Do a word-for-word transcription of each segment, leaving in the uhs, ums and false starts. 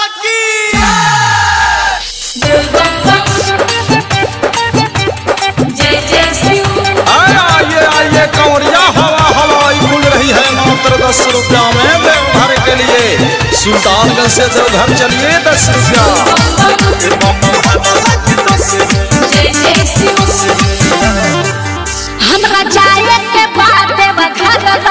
की। जय जय शिव। आइए आइए कंवरिया हवा हवाई खुल रही है मात्र दस रुपया में देवघर के लिए। सुल्तानगंज से देवघर चलिए दस रुपया। जय जय शिव। हमरा जाए के बाद देवघर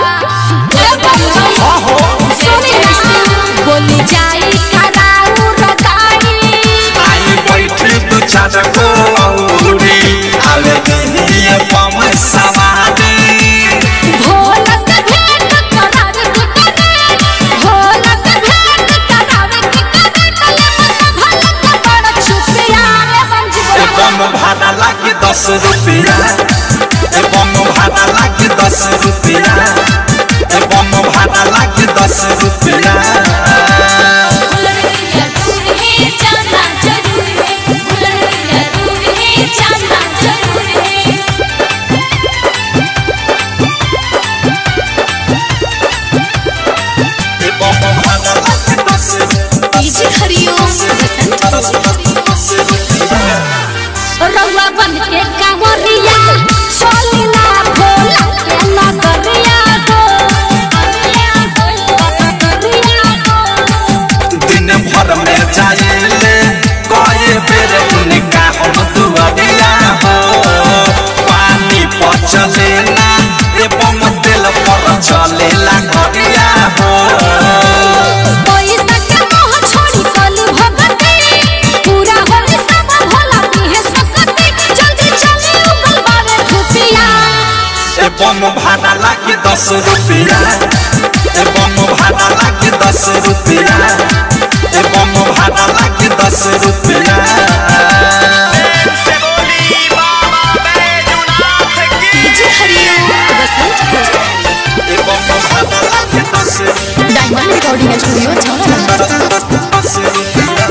बोली जाई कराऊ रगाई। आई बैठी दो चाचा को औरी आवे दिए पावे सवारी। भोला से भेंट करावे के करे, भोला से भेंट करावे के करे। तले मसभल के बड़ छुपिया रे समझ ए बम भाड़ा लागे दस रुपया। ए बम भाड़ा लागे दस रुपया। ए बम भाड़ा लागे दस रुपया। रउआ बन के कांवरिया चली ना भोला के नगरिया हो। दिन भर में जाइले कई बेर उनका हम दुआरिया हो। पानी पर चले ना एवं तेल पर चले ला गरिया हो। पैसा के मोह छोड़ी कली भगती, पूरा होई सब भोला दिहे सकती। जल्दी चली उगल बारे खुफिया। ए बम भाड़ा लागे दस रुपया। ए बम भाड़ा लागे दस रुपया। ए बम भाड़ा लागे दस रुपया। ए बम भाड़ा लागे दस रुपया। डायमंड रिकॉर्डिंग स्टूडियो दस रुपया।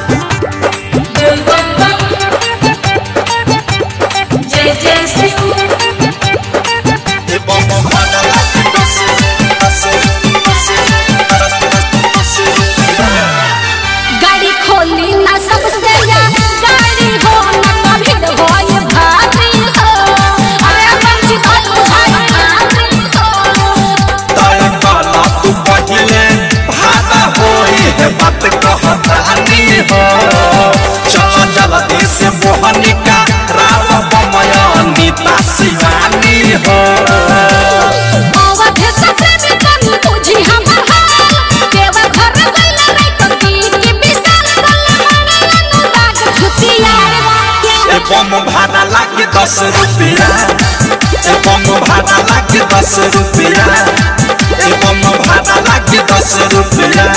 जय जय शिव। ए बम भाड़ा लागे दस दस दस दस रुपया। गाड़ी खोली ना सबसे या गाड़ी हो ना भीड़ हो ये भारी हो। अरे मंजी को भाई भारी हो। तय काला तू पहिले भाड़ा होई है बात कहतानी हो। चल जल्दी से मोहनी का राव बमया नीता शिवानी हो। अवध सफे में कमी बुझी हमर हाल। देवा घर गइला रे तो की की विशाल गले मारे अनुराग खुतिया रे। ए बम भाड़ा लागे दस रुपया। ए बम भाड़ा लागे दस रुपया। ए बम भाड़ा लागे दस रुपया।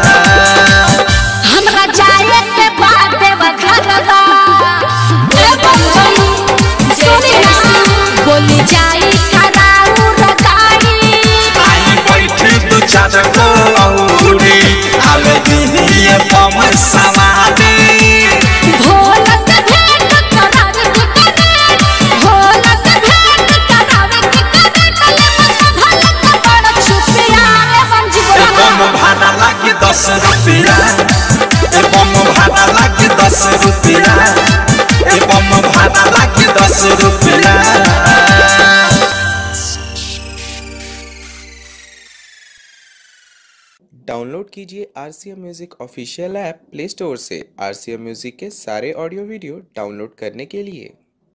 हमरा जाए के बाद देवघर ए बंधन सुनी ना बोली जाई कराऊ रगाई। आई बैठी दो चाचा को औरी आवे दिए पावे सवारी। भोला से भेंट करावे के करे, भोला से भेंट करावे के करे। तले मसभल के बड़ छुपिया रे समझ ए बम बोला। भाड़ा लागे दस रुपया। ए बम भाड़ा लागे दस रुपया। ए बम भाड़ा लागे दस रुपया। डाउनलोड कीजिए R C M music official app play store से। आर सी एम म्यूजिक के सारे ऑडियो वीडियो डाउनलोड करने के लिए